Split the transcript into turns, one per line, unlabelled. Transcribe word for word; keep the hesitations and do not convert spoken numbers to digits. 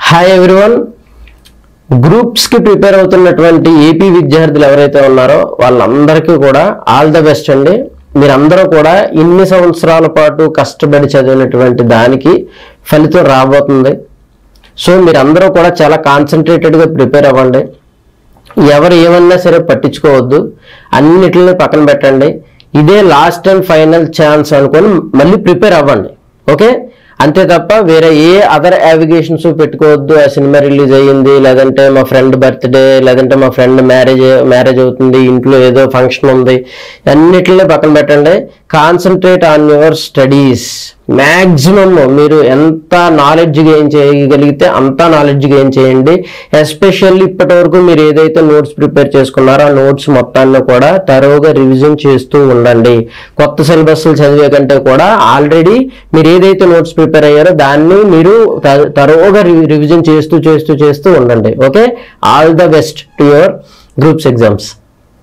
Hi everyone, groups కి prepare అవుతున్నటువంటి AP విద్యార్థులు ఎవరైతే ఉన్నారో వాళ్ళందరికీ కూడా ఆల్ ద బెస్ట్ అండి. మీరందరూ కూడా ఇన్ని సంవత్సరాల పాటు కష్టపడి చదివినటువంటి దానికి ఫలితం రాబోతుంది. సో మీరందరూ కూడా చాలా కాన్సన్ట్రేటెడ్గా ప్రిపేర్ అవ్వండి. ఎవరు ఏమన్నా సరే పట్టించుకోవద్దు, అన్నిటిని పక్కన పెట్టండి. ఇదే లాస్ట్ అండ్ ఫైనల్ ఛాన్స్ అనుకొని మళ్ళీ ప్రిపేర్ అవ్వండి. ఓకే, అంతే తప్ప వేరే ఏ అదర్ యావిగేషన్స్ పెట్టుకోవద్దు. ఆ సినిమా రిలీజ్ అయ్యింది, లేదంటే మా ఫ్రెండ్ బర్త్డే, లేదంటే మా ఫ్రెండ్ మ్యారేజ్ మ్యారేజ్ అవుతుంది, ఇంట్లో ఏదో ఫంక్షన్ ఉంది, అన్నిటిని పక్కన పెట్టండి. Concentrate on your studies. Maximum మీరు ఎంత నాలెడ్జ్ గెయిన్ చేయగలిగితే అంత నాలెడ్జ్ గెయిన్ చేయండి. ఎస్పెషల్లీ ఇప్పటి వరకు మీరు ఏదైతే నోట్స్ ప్రిపేర్ చేసుకున్నారో ఆ నోట్స్ మొత్తాన్ని కూడా తరోగా రివిజన్ చేస్తూ ఉండండి. కొత్త సిలబస్లు చదివే కంటే కూడా ఆల్రెడీ మీరు ఏదైతే నోట్స్ ప్రిపేర్ అయ్యారో దాన్ని మీరు తరోగా రివిజన్ చేస్తూ చేస్తూ చేస్తూ ఉండండి. Okay, all the best to your groups exams.